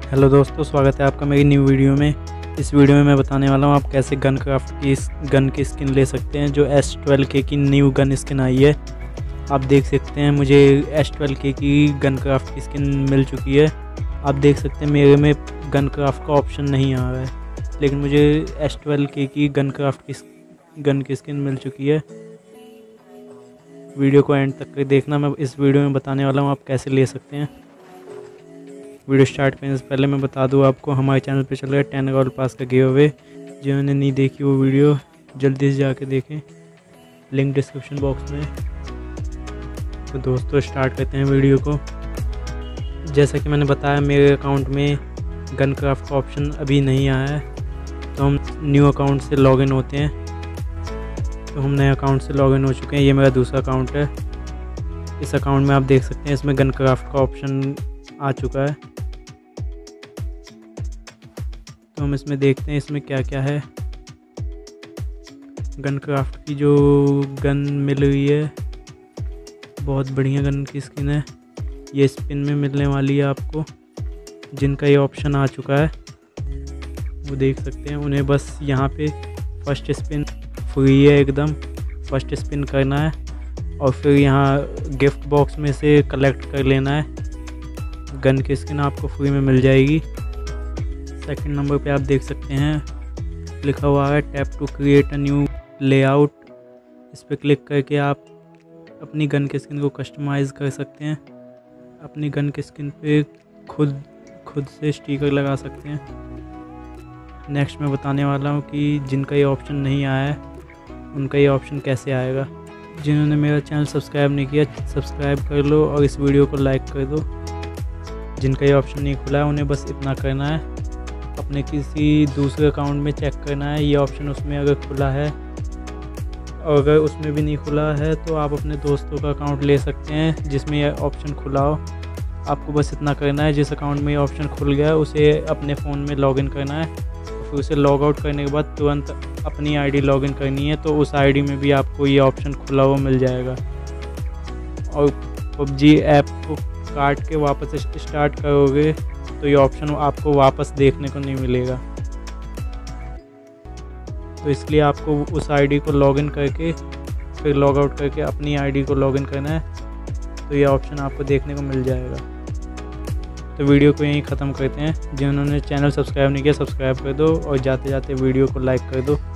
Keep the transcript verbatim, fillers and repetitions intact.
Hello दोस्तों, स्वागत है आपका मेरी न्यू वीडियो में। इस वीडियो में मैं बताने वाला हूँ आप कैसे गन क्राफ्ट की इस गन की स्किन ले सकते हैं जो एस ट्वेल्व के की न्यू गन स्किन आई है। आप देख सकते हैं मुझे एस ट्वेल्व के की गन क्राफ्ट की स्किन मिल चुकी है। आप देख सकते हैं मेरे में गन क्राफ्ट का ऑप्शन नहीं आ रहा है, लेकिन मुझे एस ट्वेल्व के की गन क्राफ्ट की गन की स्किन मिल चुकी है। वीडियो को एंड तक देखना, मैं इस वीडियो में बताने वाला हूँ आप कैसे ले सकते हैं। वीडियो स्टार्ट करने से पहले मैं बता दूं आपको, हमारे चैनल पे चल रहा है टेन रॉयल पास का गिव अवे। जिन्होंने नहीं देखी वो वीडियो जल्दी से जाके देखें, लिंक डिस्क्रिप्शन बॉक्स में। तो दोस्तों स्टार्ट करते हैं वीडियो को। जैसा कि मैंने बताया मेरे अकाउंट में गन क्राफ्ट का ऑप्शन अभी नहीं आया है, तो हम न्यू अकाउंट से लॉगिन होते हैं। तो हम नए अकाउंट से लॉगिन हो चुके हैं। ये मेरा दूसरा अकाउंट है। इस अकाउंट में आप देख सकते हैं इसमें गन क्राफ्ट का ऑप्शन आ चुका है। तो हम इसमें देखते हैं इसमें क्या क्या है। गन क्राफ्ट की जो गन मिल रही है बहुत बढ़िया गन की स्किन है। ये स्पिन में मिलने वाली है आपको। जिनका ये ऑप्शन आ चुका है वो देख सकते हैं, उन्हें बस यहाँ पे फर्स्ट स्पिन फ्री है एकदम। फर्स्ट स्पिन करना है और फिर यहाँ गिफ्ट बॉक्स में से कलेक्ट कर लेना है। गन की स्किन आपको फ्री में मिल जाएगी। सेकंड नंबर पे आप देख सकते हैं लिखा हुआ है tap to create a new layout. इस पर क्लिक करके आप अपनी गन की स्किन को कस्टमाइज़ कर सकते हैं। अपनी गन की स्किन पे खुद खुद से स्टिकर लगा सकते हैं। नेक्स्ट मैं बताने वाला हूँ कि जिनका ये ऑप्शन नहीं आया है उनका ये ऑप्शन कैसे आएगा। जिन्होंने मेरा चैनल सब्सक्राइब नहीं किया सब्सक्राइब कर लो और इस वीडियो को लाइक कर दो। जिनका ये ऑप्शन नहीं खुला है उन्हें बस इतना करना है, अपने किसी दूसरे अकाउंट में चेक करना है ये ऑप्शन उसमें अगर खुला है, और अगर उसमें भी नहीं खुला है तो आप अपने दोस्तों का अकाउंट ले सकते हैं जिसमें ये ऑप्शन खुला हो। आपको बस इतना करना है, जिस अकाउंट में ये ऑप्शन खुल गया है उसे अपने फ़ोन में लॉगिन करना है। फिर उसे लॉग आउट करने के बाद तुरंत अपनी आईडी लॉगिन करनी है, तो उस आईडी में भी आपको ये ऑप्शन खुला हुआ मिल जाएगा। और पबजी ऐप को काट के वापस स्टार्ट करोगे तो ये ऑप्शन आपको वापस देखने को नहीं मिलेगा। तो इसलिए आपको उस आईडी को लॉगिन करके फिर लॉग आउट करके अपनी आईडी को लॉगिन करना है, तो ये ऑप्शन आपको देखने को मिल जाएगा। तो वीडियो को यहीं ख़त्म करते हैं। जिन्होंने चैनल सब्सक्राइब नहीं किया सब्सक्राइब कर दो और जाते जाते वीडियो को लाइक कर दो।